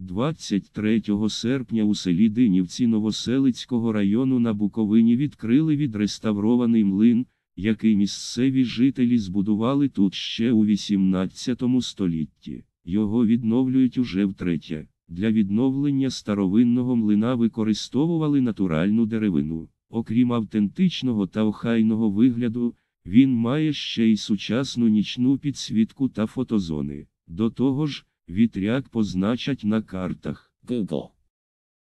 23 серпня у селі Динівці Новоселицького району на Буковині відкрили відреставрований млин, який місцеві жителі збудували тут ще у 18 столітті. Його відновлюють уже втретє. Для відновлення старовинного млина використовували натуральну деревину. Окрім автентичного та охайного вигляду, він має ще й сучасну нічну підсвітку та фотозони. До того ж, вітряк позначать на картах. Google.